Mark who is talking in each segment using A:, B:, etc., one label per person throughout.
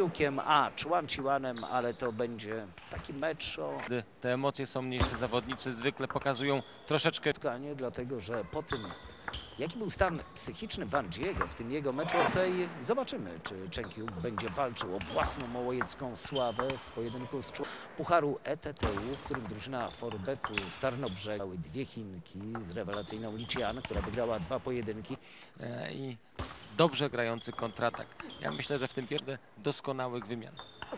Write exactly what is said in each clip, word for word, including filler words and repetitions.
A: Jukiem a Chuanqiwanem, ale to będzie taki mecz o
B: Te emocje są mniejsze, zawodnicy zwykle pokazują troszeczkę
A: spotkanie, dlatego że po tym, jaki był stan psychiczny Wanjiego w tym jego meczu, tutaj zobaczymy, czy Cheng Juk będzie walczył o własną małowiecką sławę w pojedynku z Pucharu E T T U, w którym drużyna Forbetu z Tarnobrzega miały dwie Chinki z rewelacyjną Liqian, która wygrała dwa pojedynki.
B: e, i dobrze grający kontratak. Ja myślę, że w tym pierwszym doskonałych wymian.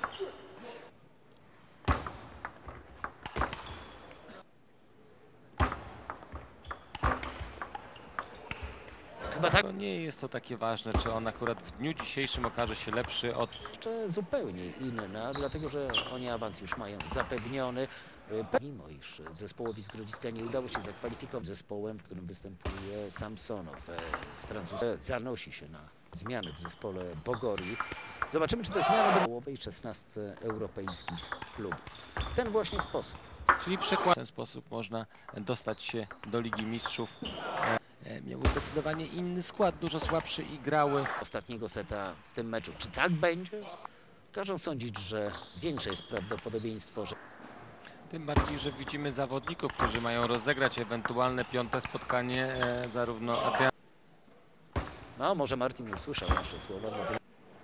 A: Chyba tak
B: To nie jest to takie ważne, czy on akurat w dniu dzisiejszym okaże się lepszy od
A: jeszcze zupełnie inna, dlatego że oni awans już mają zapewniony. Mimo iż zespołowi z Grodziska nie udało się zakwalifikować zespołem, w którym występuje Samsonow z Francuska, zanosi się na zmiany w zespole Bogorii. Zobaczymy, czy te zmiany będą w połowej szesnastce europejskich klubów. W ten właśnie sposób.
B: Czyli przykład. W ten sposób można dostać się do Ligi Mistrzów. E, miały zdecydowanie inny skład, dużo słabszy i grały.
A: Ostatniego seta w tym meczu. Czy tak będzie? Każą sądzić, że większe jest prawdopodobieństwo, że
B: Tym bardziej, że widzimy zawodników, którzy mają rozegrać ewentualne piąte spotkanie, e, zarówno Adrian.
A: no, może Martin usłyszał nasze słowa. No to...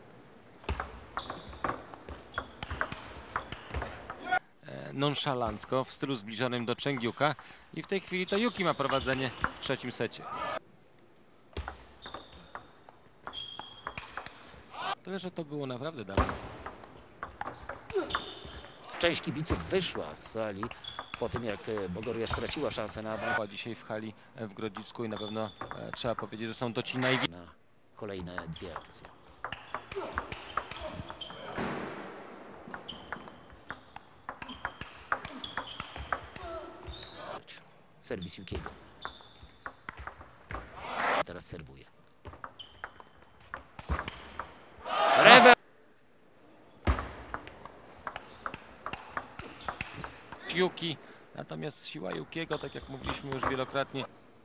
B: Nonszalancko w stylu zbliżonym do Cheng Juka i w tej chwili to Juki ma prowadzenie w trzecim secie. Tyle, że to było naprawdę dawno.
A: Część kibiców wyszła z sali po tym, jak Bogoria straciła szansę na awans.
B: Była dzisiaj w hali w Grodzisku i na pewno e, trzeba powiedzieć, że są to ci najwi...
A: Na kolejne dwie akcje. Serwis Jukiego. Teraz serwuje. Rewe
B: Juki, natomiast siła Jukiego, tak jak mówiliśmy już wielokrotnie.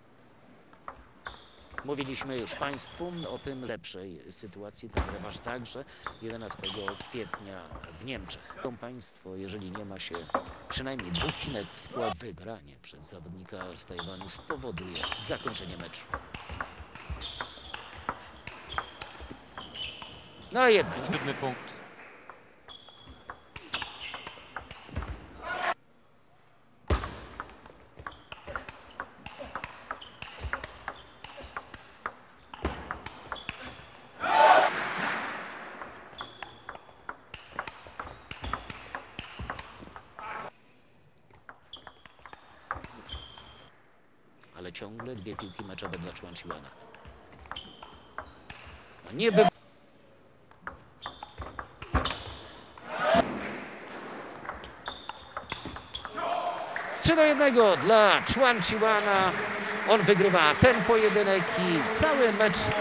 A: Mówiliśmy już Państwu o tym lepszej sytuacji. Ten rewanż także jedenastego kwietnia w Niemczech. Państwo, jeżeli nie ma się przynajmniej dwóch Chinek w składzie, wygranie przez zawodnika z Tajwanu spowoduje zakończenie meczu. No jednak.
B: Trudny punkt.
A: Ale ciągle dwie piłki meczowe dla Chuanqiwana. No nie by... trzy do jednego dla Chuanqiwana. On wygrywa ten pojedynek i cały mecz